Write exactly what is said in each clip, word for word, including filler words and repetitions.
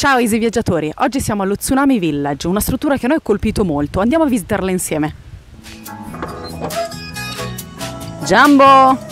Ciao Easy Viaggiatori, oggi siamo allo Tsunami Village, una struttura che a noi ha colpito molto. Andiamo a visitarla insieme. Jumbo!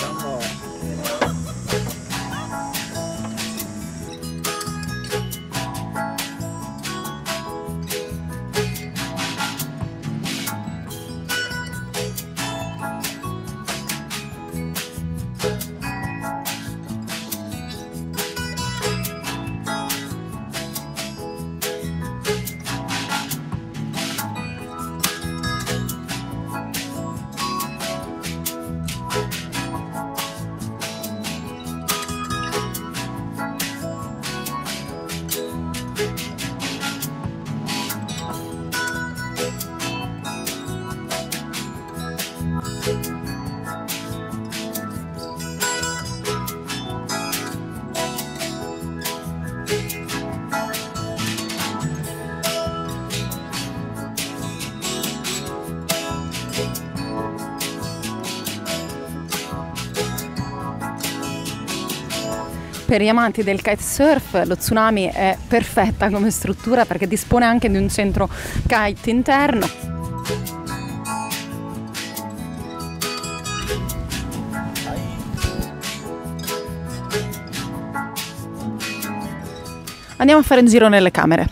Per gli amanti del kitesurf, lo Tsunami è perfetta come struttura perché dispone anche di un centro kite interno. Andiamo a fare un giro nelle camere.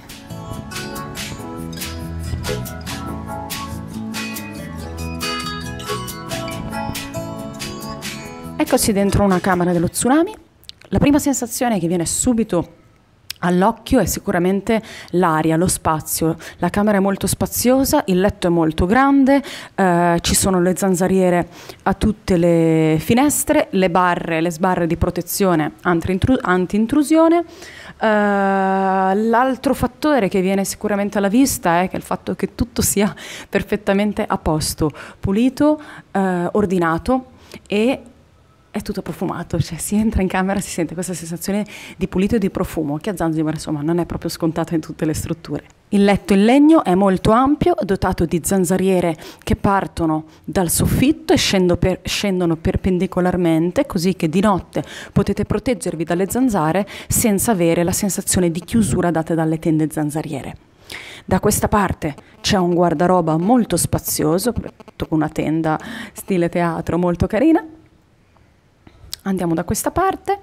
Eccoci dentro una camera dello Tsunami. La prima sensazione che viene subito all'occhio è sicuramente l'aria, lo spazio. La camera è molto spaziosa, il letto è molto grande, eh, ci sono le zanzariere a tutte le finestre, le barre, le sbarre di protezione anti-intrusione. Uh, l'altro fattore che viene sicuramente alla vista è che il fatto che tutto sia perfettamente a posto, pulito, uh, ordinato e è tutto profumato, cioè si entra in camera e si sente questa sensazione di pulito e di profumo che a Zanzibar insomma non è proprio scontata in tutte le strutture. Il letto in legno è molto ampio, dotato di zanzariere che partono dal soffitto e scendo per, scendono perpendicolarmente, così che di notte potete proteggervi dalle zanzare senza avere la sensazione di chiusura data dalle tende zanzariere. Da questa parte c'è un guardaroba molto spazioso, con una tenda stile teatro molto carina. Andiamo da questa parte.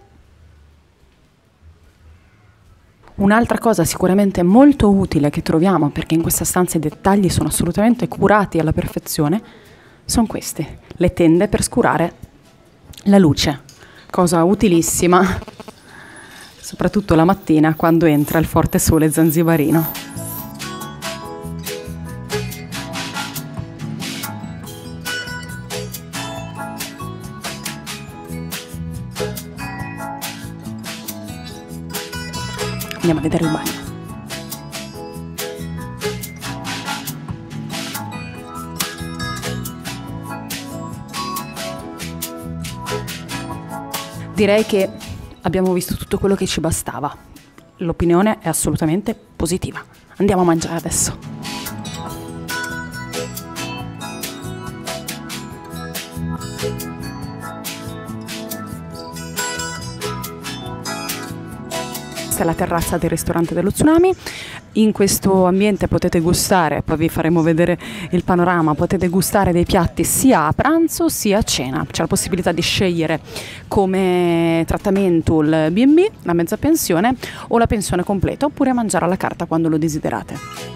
Un'altra cosa sicuramente molto utile che troviamo, perché in questa stanza i dettagli sono assolutamente curati alla perfezione, sono queste, le tende per scurare la luce, cosa utilissima, soprattutto la mattina quando entra il forte sole zanzibarino. Andiamo a vedere il bagno. Direi che abbiamo visto tutto quello che ci bastava. L'opinione è assolutamente positiva. Andiamo a mangiare adesso. Questa è la terrazza del ristorante dello Tsunami. In questo ambiente potete gustare, poi vi faremo vedere il panorama, potete gustare dei piatti sia a pranzo sia a cena. C'è la possibilità di scegliere come trattamento il bi e bi, la mezza pensione o la pensione completa, oppure mangiare alla carta quando lo desiderate.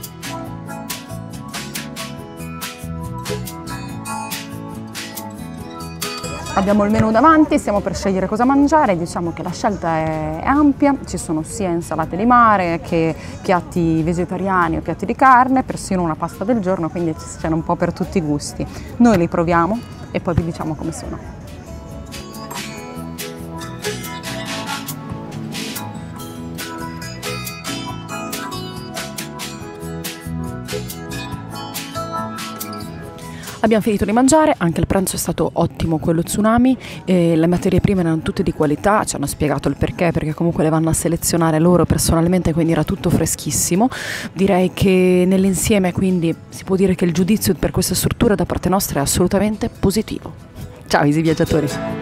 Abbiamo il menù davanti, stiamo per scegliere cosa mangiare, diciamo che la scelta è ampia, ci sono sia insalate di mare che piatti vegetariani o piatti di carne, persino una pasta del giorno, quindi c'è un po' per tutti i gusti. Noi li proviamo e poi vi diciamo come sono. Abbiamo finito di mangiare, anche il pranzo è stato ottimo quello Tsunami, eh, le materie prime erano tutte di qualità, ci hanno spiegato il perché, perché comunque le vanno a selezionare loro personalmente, quindi era tutto freschissimo. Direi che nell'insieme quindi si può dire che il giudizio per questa struttura da parte nostra è assolutamente positivo. Ciao Easy Viaggiatori!